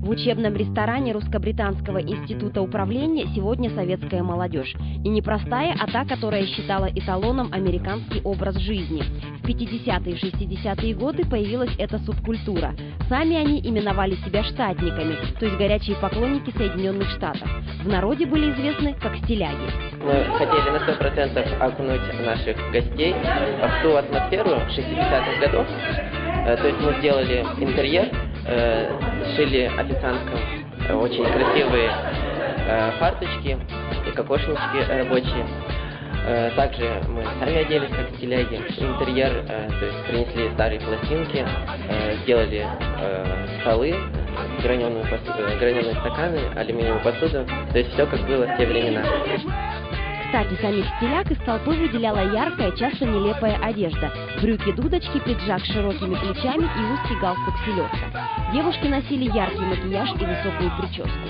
В учебном ресторане Русско-британского института управления сегодня советская молодежь. И не простая, а та, которая считала эталоном американский образ жизни. В 50-е и 60-е годы появилась эта субкультура. Сами они именовали себя штатниками, то есть горячие поклонники Соединенных Штатов. В народе были известны как стиляги. Мы хотели на 100% окунуть наших гостей в ту атмосферу 60-х годов. То есть мы сделали интерьер, сшили официанткам очень красивые фарточки и кокошнички рабочие. Также мы сами оделись как стиляги. Интерьер, то есть принесли старые пластинки, сделали столы, граненые стаканы, алюминиевую посуду. То есть все как было в те времена. Кстати, самих стиляг из толпы выделяла яркая, часто нелепая одежда. Брюки-дудочки, пиджак с широкими плечами и узкий галстук-селедка. Девушки носили яркий макияж и высокую прическу.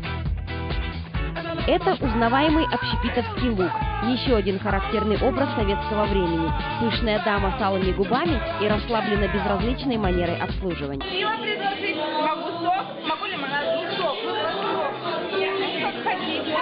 Это узнаваемый общепитовский лук. Еще один характерный образ советского времени. Пышная дама с алыми губами и расслабленно безразличной манерой обслуживания. Пиво предложить? Могу сок, могу лимонад, сок. Как хотите.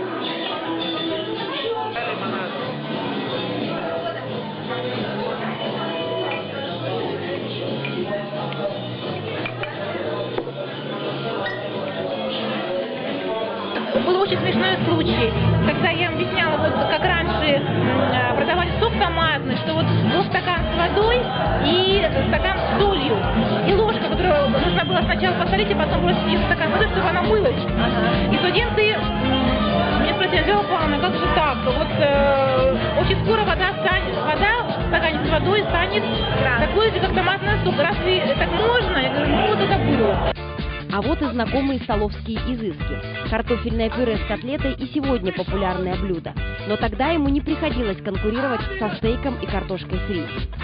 Был очень смешной случай, когда я объясняла, вот как раньше продавали сок томатный, что вот был стакан с водой и стакан с солью, и ложка, которую нужно было сначала посолить, а потом бросить ее в стакан воды, чтобы она мылась. И студенты мне спросили: Анжела Павловна, как же так? Вот очень скоро вода в стакане с водой станет такой же, как томатный сок. Разве так можно? Я говорю, ну вот это было. А вот и знакомые столовские изыски. Картофельное пюре с котлетой и сегодня популярное блюдо. Но тогда ему не приходилось конкурировать со стейком и картошкой фри.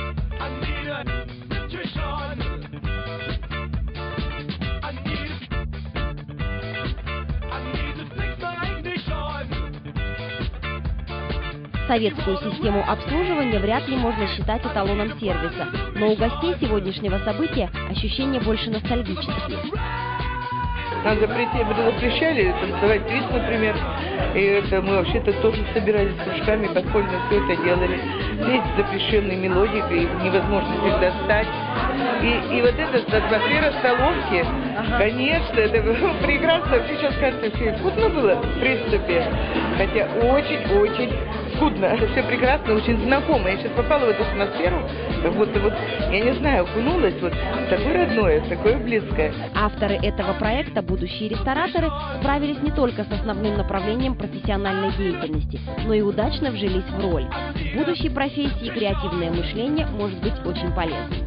Советскую систему обслуживания вряд ли можно считать эталоном сервиса, но у гостей сегодняшнего события ощущения больше ностальгические. Нам запрещали танцевать твист, например, и это мы вообще-то тоже собирались с кружками, подпольно все это делали. Здесь запрещенные мелодии, их невозможно всегда встать. И вот эта атмосфера столовки, конечно, это было прекрасно. Вообще сейчас кажется, все скудно было в принципе, хотя очень-очень скудно. Это все прекрасно, очень знакомо. Я сейчас попала в эту атмосферу, как будто вот, я не знаю, окунулась, вот такое родное, такое близкое. Авторы этого проекта, будущие рестораторы, справились не только с основным направлением профессиональной деятельности, но и удачно вжились в роль. В будущей профессии креативное мышление может быть очень полезным.